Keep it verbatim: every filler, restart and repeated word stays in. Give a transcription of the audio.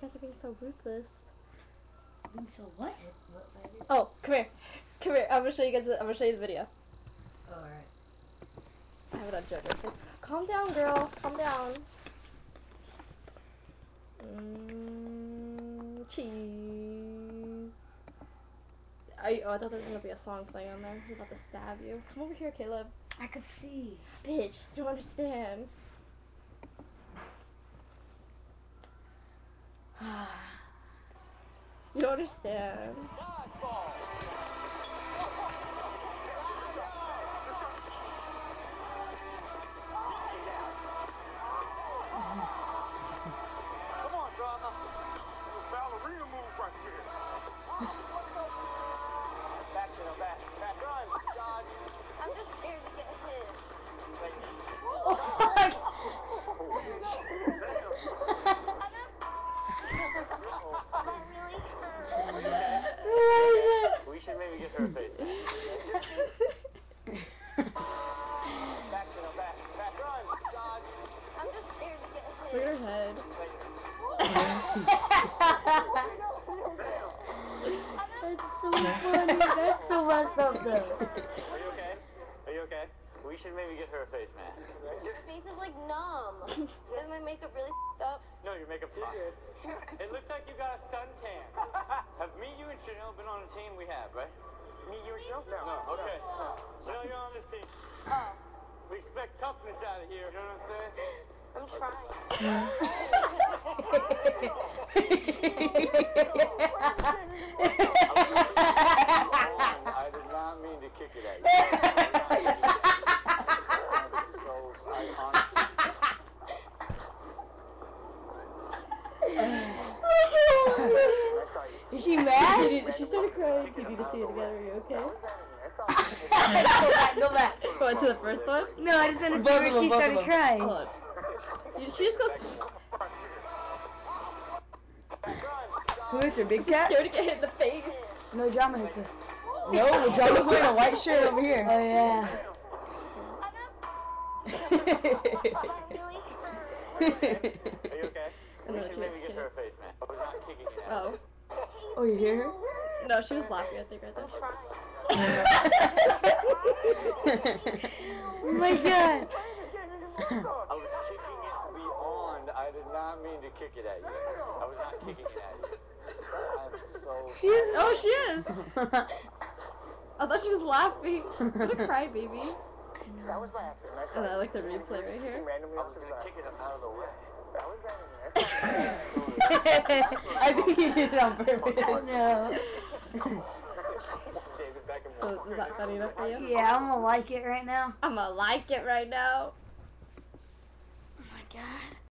guys are being so ruthless. Being so what? Oh, come here. Come here. I'm gonna show you guys. The, I'm gonna show you the video. Oh, alright. I have it on JoJo's face. Calm down, girl. Calm down. Mm, cheese. I, oh, I thought there was gonna be a song playing on there. He's about to stab you. Come over here, Caleb. I could see. Bitch, you don't understand. You don't understand. Come on, drama. Ballerina move right here. Back to the back. Back. Run, dodge. I'm just scared to get hit. Oh, fuck! That really hurt. We should maybe get her a face mask. Back to the back. Back. Run, dodge. I'm just scared to get Look at hit. her head. That's so funny. That's so messed up, though. Are you okay? Are you okay? We should maybe get her a face mask. Your face is like numb. Is my makeup really f***ed up? No, your makeup's fine. It looks like you got a suntan. Have me, you, and Chanel been on a team? We have, right? Me, you, and Chanel? No. Okay. Chanel, you're on this team. Oh, We expect toughness out of here. You know what I'm saying? I'm trying. I did not mean to kick it at you. I'm so sorry. Honestly. Is she mad? She started crying. You need to see it together. Are you okay? Go back, go back. Go to the first one. No, I just want to see Both of where them, she both of started them. crying. Hold on. You- She just goes. Who hits her? Big She's cat? scared to get hit in the face. No drama hits her. No, Drama's wearing a white shirt over here. Oh, yeah. That really hurt. Are you okay? I We know should she maybe gets get her a face mask. I was not kicking it at Oh. you. Oh, you hear her? No, she was laughing, I think, right there. I'm trying. Oh, my God. I was kicking it beyond. I did not mean to kick it at you. I was not kicking it at you. I'm so She's... Oh, she is! I thought she was laughing. What a crybaby. That was by accident. And I like the replay right here. I was gonna kick it out of the way. That was I think he did it on purpose. No. David Beckham. So is that funny enough for you? Yeah, I'm gonna like it right now. I'm gonna like it right now. Oh, my God.